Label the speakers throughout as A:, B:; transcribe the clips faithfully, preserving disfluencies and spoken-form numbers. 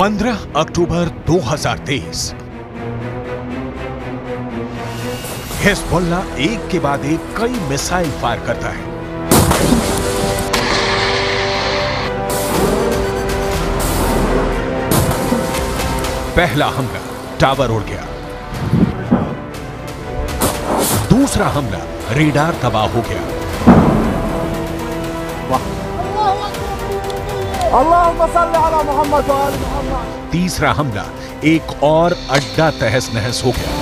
A: पंद्रह अक्टूबर दो हज़ार तेईस हिजबुल्ला एक के बाद एक कई मिसाइल फायर करता है। पहला हमला, टावर उड़ गया। दूसरा हमला, रेडार तबाह हो गया।
B: अल्लाहुम्मा सल्ली अला मुहम्मद व आले मुहम्मद।
A: तीसरा हमला, एक और अड्डा तहस नहस हो गया।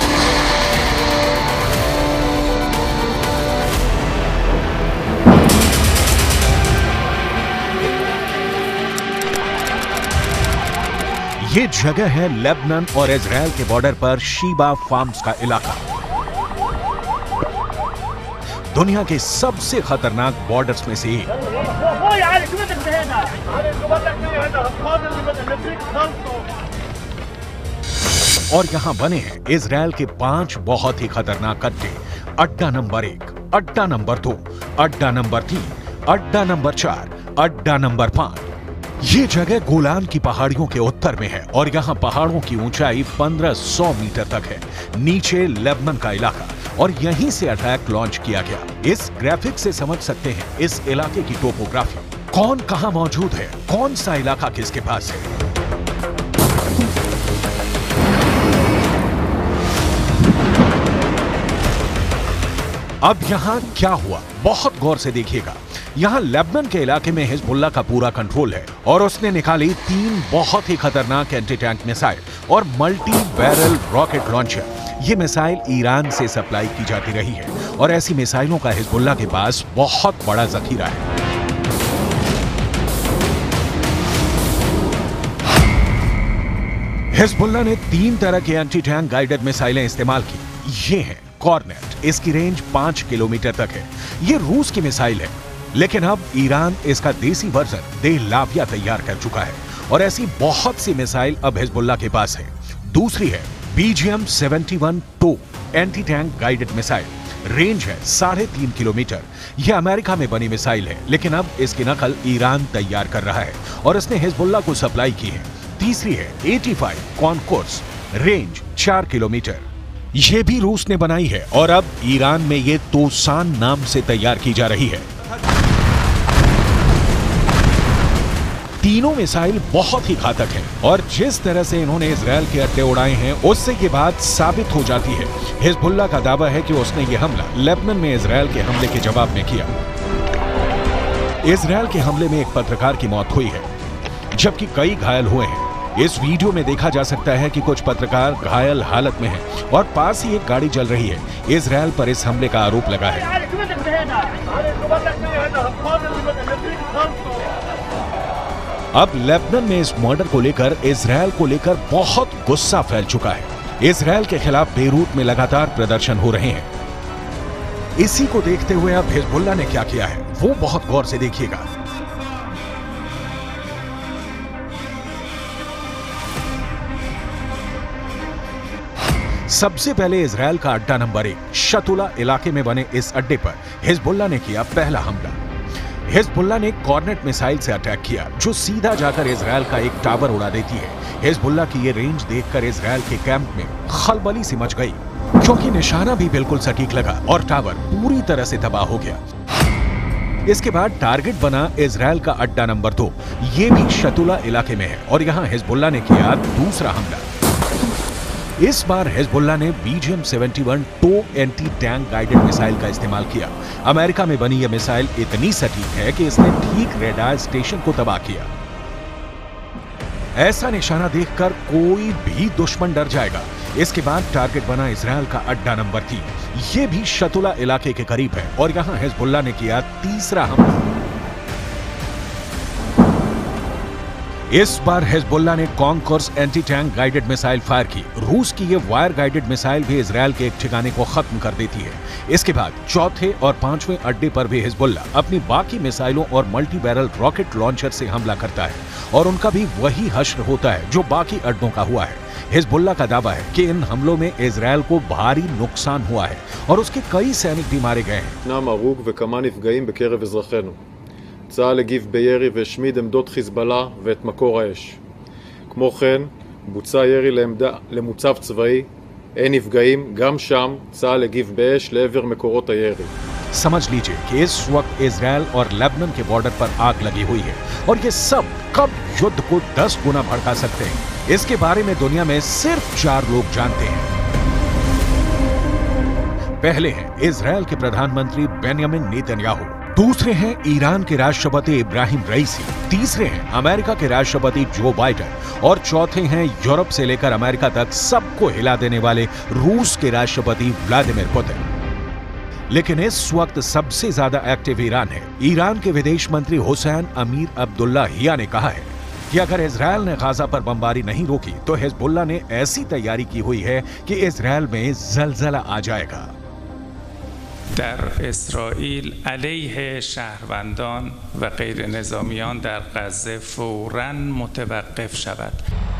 A: ये जगह है लेबनान और इजराइल के बॉर्डर पर शीबा फार्म्स का इलाका। दुनिया के सबसे खतरनाक बॉर्डर्स में से एक। और यहां बने हैं इजराइल के पांच बहुत ही खतरनाक अड्डे। अड्डा नंबर एक, अड्डा नंबर दो, अड्डा नंबर तीन, अड्डा नंबर चार, अड्डा नंबर पांच। ये जगह गोलान की पहाड़ियों के उत्तर में है और यहाँ पहाड़ों की ऊंचाई पंद्रह सौ मीटर तक है। नीचे लेबनान का इलाका और यहीं से अटैक लॉन्च किया गया। इस ग्राफिक से समझ सकते हैं इस इलाके की टोपोग्राफी, कौन कहां मौजूद है, कौन सा इलाका किसके पास है। अब यहां क्या हुआ, बहुत गौर से देखिएगा। यहां लेबनान के इलाके में हिजबुल्ला का पूरा कंट्रोल है और उसने निकाली तीन बहुत ही खतरनाक एंटी टैंक मिसाइल और मल्टी बैरल रॉकेट लॉन्चर। ये मिसाइल ईरान से सप्लाई की जाती रही है और ऐसी मिसाइलों का हिजबुल्ला के पास बहुत बड़ा जखीरा है। हिजबुल्ला ने तीन तरह के एंटी टैंक गाइडेड मिसाइलें इस्तेमाल की। ये है कॉर्नेट, इसकी रेंज पांच किलोमीटर तक है। ये रूस की मिसाइल है, लेकिन अब ईरान इसका देसी वर्जन देह लाविया तैयार कर चुका है और ऐसी बहुत सी मिसाइल अब हिजबुल्ला के पास है। दूसरी है बीजीएम इकहत्तर टो anti tank guided missile, range है साढ़े तीन किलोमीटर। यह अमेरिका में बनी मिसाइल है, लेकिन अब इसकी नकल ईरान तैयार कर रहा है और इसने हिजबुल्ला को सप्लाई की है। तीसरी है पचासी कॉनकोर्स, रेंज चार किलोमीटर। यह भी रूस ने बनाई है और अब ईरान में ये तोसान नाम से तैयार की जा रही है। तीनों मिसाइल बहुत ही घातक हैं और जिस तरह से इन्होंने इजराइल के अड्डे उड़ाए हैं उससे ये बात साबित हो जाती है। हिजबुल्ला का दावा है कि उसने ये हमला लेबनान में इजराइल के हमले के जवाब में किया। इजराइल के हमले में एक पत्रकार की मौत हुई है, जबकि कई घायल हुए हैं। इस वीडियो में देखा जा सकता है कि कुछ पत्रकार घायल हालत में हैं और पास ही एक गाड़ी जल रही है। इजराइल पर इस हमले का आरोप लगा है। अब लेबनान में इस मर्डर को लेकर इजराइल को लेकर बहुत गुस्सा फैल चुका है। इजराइल के खिलाफ बेरूत में लगातार प्रदर्शन हो रहे हैं। इसी को देखते हुए अब हिजबुल्ला ने क्या किया है वो बहुत गौर से देखिएगा। सबसे पहले इजराइल का अड्डा नंबर एक शतुला इलाके में बने इस अड्डे पर हिजबुल्ला ने किया पहला हमला। हिजबुल्ला ने कॉर्नेट मिसाइल से अटैक किया जो सीधा जाकर इजराइल का एक टावर उड़ा देती है। हिजबुल्ला की ये रेंज देखकर इजराइल के कैंप में खलबली सी मच गई, क्योंकि निशाना भी बिल्कुल सटीक लगा और टावर पूरी तरह से तबाह हो गया। इसके बाद टारगेट बना इजराइल का अड्डा नंबर दो। ये भी शतुला इलाके में है और यहाँ हिजबुल्ला ने किया दूसरा हमला। इस बार हिजबुल्ला ने बीजीएम इकहत्तर टो एंटी टैंक गाइडेड मिसाइल का इस्तेमाल किया। अमेरिका में बनी यह मिसाइल इतनी सटीक है कि इसने ठीक रेडार स्टेशन को तबाह किया। ऐसा निशाना देखकर कोई भी दुश्मन डर जाएगा। इसके बाद टारगेट बना इजराइल का अड्डा नंबर तीन। यह भी शतुला इलाके के करीब है और यहां हिजबुल्ला ने किया तीसरा हमला। इस बार हिजबुल्ला ने Konkurs anti tank guided missile fire की। रूस की ये वायर गाइडेड मिसाइल भी इजराइल के एक ठिकाने को खत्म कर देती है। इसके बाद चौथे और पांचवें अड्डे पर भी हिजबुल्ला अपनी बाकी मिसाइलों और मल्टी बैरल रॉकेट लॉन्चर से हमला करता है और उनका भी वही हश्र होता है जो बाकी अड्डों का हुआ है। हिजबुल्ला का दावा है कि इन हमलों में इजराइल को भारी नुकसान हुआ है और उसके कई सैनिक भी मारे गए हैं।
C: צה"ל הגיב בירי והשמיד עמדות חיזבאללה ואת מקור האש. כמו כן, בוצע ירי לעמדה, למוצב צבאי, אין נפגעים, גם שם צה"ל הגיב באש לעבר מקורות הירי.
A: समझ लीजिए कि इस वक्त इजरायल और लेबनान के बॉर्डर पर आग लगी हुई है और ये सब कब युद्ध को दस गुना भड़का सकते हैं, इसके बारे में दुनिया में सिर्फ चार लोग जानते हैं। पहले हैं इजरायल के प्रधानमंत्री बेंयामिन नेतन्याहू, दूसरे हैं ईरान के राष्ट्रपति इब्राहिम रईसी, तीसरे हैं अमेरिका के राष्ट्रपति जो बाइडेन और चौथे हैं यूरोप से लेकर अमेरिका तक सबको हिला देने वाले रूस के राष्ट्रपति व्लादिमीर पुतिन। लेकिन इस वक्त सबसे ज्यादा एक्टिव ईरान है। ईरान के विदेश मंत्री हुसैन अमीर अब्दुल्लाहिया ने कहा है कि अगर इजरायल ने गाजा पर बमबारी नहीं रोकी तो हिजबुल्लाह ने ऐसी तैयारी की हुई है कि इजरायल में जलजला आ जाएगा।
D: در اسرائیل علیه شهروندان و غیر نظامیان در غزه فوراً متوقف شود.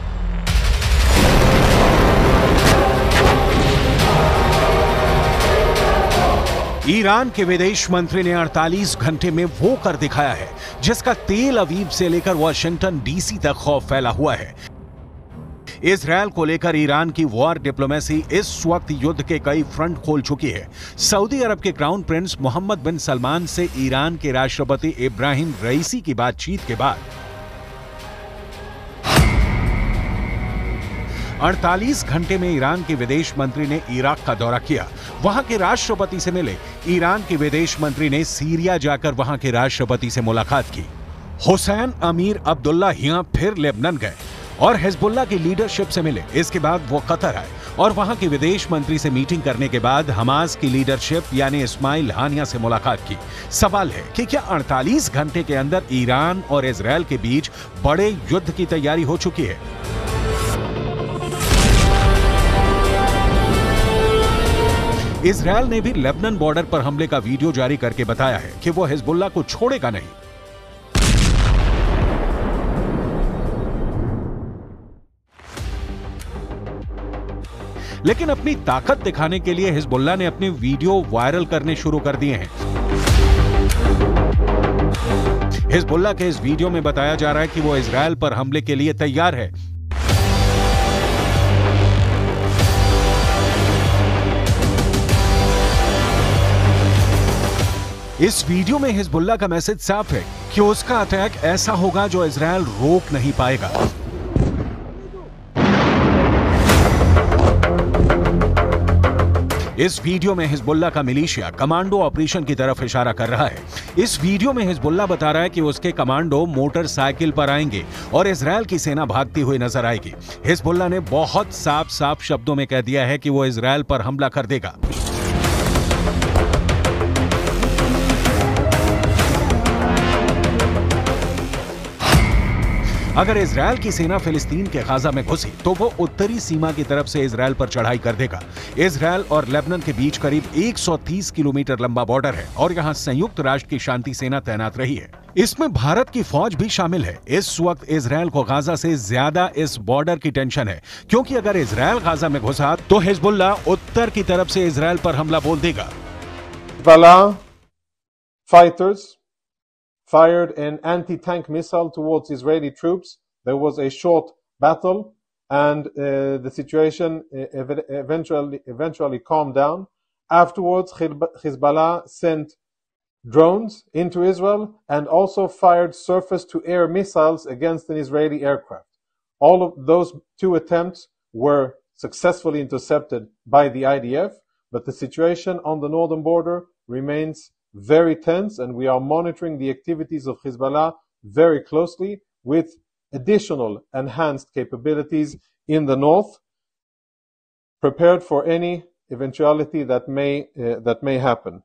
A: ईरान के विदेश मंत्री ने अड़तालीस घंटे में वो कर दिखाया है जिसका तेल अवीव से लेकर वॉशिंगटन डीसी तक खौफ फैला हुआ है। इजरायल को लेकर ईरान की वॉर डिप्लोमेसी इस वक्त युद्ध के कई फ्रंट खोल चुकी है। सऊदी अरब के crown prince Mohammed bin Salman से ईरान के राष्ट्रपति इब्राहिम रईसी की बातचीत के बाद अड़तालीस घंटे में ईरान के विदेश मंत्री ने इराक का दौरा किया, वहां के राष्ट्रपति से मिले। ईरान के विदेश मंत्री ने सीरिया जाकर वहां के राष्ट्रपति से मुलाकात की। हुसैन अमीर अब्दुल्लाहिया फिर लेबनान गए और हिजबुल्लाह की लीडरशिप से मिले। इसके बाद वो कतर आए और वहां के विदेश मंत्री से मीटिंग करने के बाद हमास की लीडरशिप यानी इस्माइल हानिया से मुलाकात की। सवाल है कि क्या अड़तालीस घंटे के अंदर ईरान और इजरायल के बीच बड़े युद्ध की तैयारी हो चुकी है? इजरायल ने भी लेबनान बॉर्डर पर हमले का वीडियो जारी करके बताया है कि वो हिजबुल्लाह को छोड़ेगा नहीं। लेकिन अपनी ताकत दिखाने के लिए हिजबुल्लाह ने अपने वीडियो वायरल करने शुरू कर दिए हैं। हिजबुल्लाह के इस वीडियो में बताया जा रहा है कि वो इजरायल पर हमले के लिए तैयार है। इस वीडियो में हिजबुल्लाह का मैसेज साफ है कि उसका अटैक ऐसा होगा जो इजरायल रोक नहीं पाएगा। इस वीडियो में हिजबुल्लाह का मिलिशिया कमांडो ऑपरेशन की तरफ इशारा कर रहा है। इस वीडियो में हिजबुल्लाह बता रहा है कि उसके कमांडो मोटरसाइकिल पर आएंगे और इजरायल की सेना भागती हुई नजर आएगी। हिजबुल्लाह ने बहुत साफ साफ शब्दों में कह दिया है कि वो इजरायल पर हमला कर देगा। अगर इजरायल की सेना फिलिस्तीन के गाजा में घुसी तो वो उत्तरी सीमा की तरफ से इजरायल पर चढ़ाई कर देगा। इजरायल और लेबनान के बीच करीब एक सौ तीस किलोमीटर लंबा बॉर्डर है और यहाँ संयुक्त राष्ट्र की शांति सेना तैनात रही है। इसमें भारत की फौज भी शामिल है। इस वक्त इजरायल को गाजा से ज्यादा इस बॉर्डर की टेंशन है, क्योंकि अगर इजरायल गाजा में घुसा तो हिजबुल्लाह उत्तर की तरफ से इजरायल पर हमला बोल देगा।
E: Fighters fired an anti-tank missile towards Israeli troops. There was a short battle, and uh, the situation ev eventually eventually calmed down. Afterwards, Hezbollah sent drones into Israel and also fired surface-to-air missiles against an Israeli aircraft. All of those two attempts were successfully intercepted by the I D F, but the situation on the northern border remains very tense, and we are monitoring the activities of Hezbollah very closely with additional enhanced capabilities in the north, prepared for any eventuality that may uh, that may happen.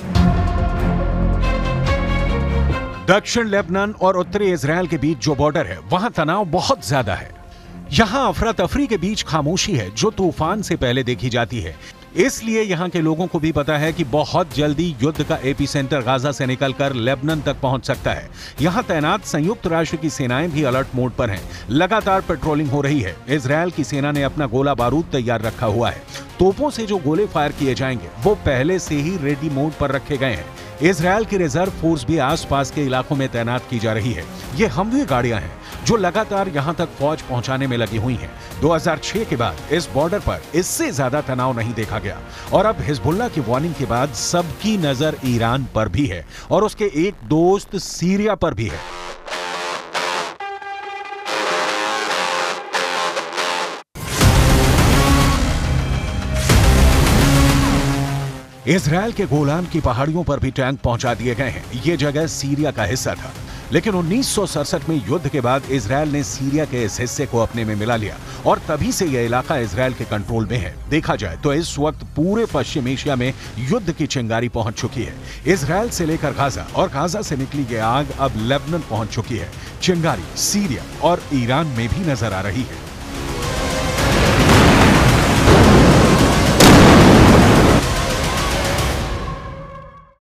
A: दक्षिण Lebanon और उत्तरी Israel के बीच जो border है वहां तनाव बहुत ज्यादा है। यहाँ अफरा तफरी के बीच खामोशी है जो तूफान से पहले देखी जाती है। इसलिए यहाँ के लोगों को भी पता है कि बहुत जल्दी युद्ध का एपी सेंटर गाजा से निकलकर लेबनान तक पहुंच सकता है। यहाँ तैनात संयुक्त राष्ट्र की सेनाएं भी अलर्ट मोड पर हैं। लगातार पेट्रोलिंग हो रही है। इजरायल की सेना ने अपना गोला बारूद तैयार रखा हुआ है। तोपों से जो गोले फायर किए जाएंगे वो पहले से ही रेडी मोड पर रखे गए हैं। इजरायल की रिजर्व फोर्स भी आसपास के इलाकों में तैनात की जा रही है। ये हमवी गाड़ियां हैं जो लगातार यहां तक फौज पहुंचाने में लगी हुई हैं। दो हज़ार छह के बाद इस बॉर्डर पर इससे ज्यादा तनाव नहीं देखा गया और अब हिजबुल्लाह की वार्निंग के बाद सबकी नजर ईरान पर भी है और उसके एक दोस्त सीरिया पर भी है। इजरायल के गोलान की पहाड़ियों पर भी टैंक पहुंचा दिए गए हैं। ये जगह सीरिया का हिस्सा था, लेकिन उन्नीस सौ सड़सठ में युद्ध के बाद इजरायल ने सीरिया के इस हिस्से को अपने में मिला लिया और तभी से यह इलाका इजरायल के कंट्रोल में है। देखा जाए तो इस वक्त पूरे पश्चिम एशिया में युद्ध की चिंगारी पहुंच चुकी है। इजरायल से लेकर गाजा और गाजा से निकली ये आग अब लेबनान पहुंच चुकी है। चिंगारी सीरिया और ईरान में भी नजर आ रही है।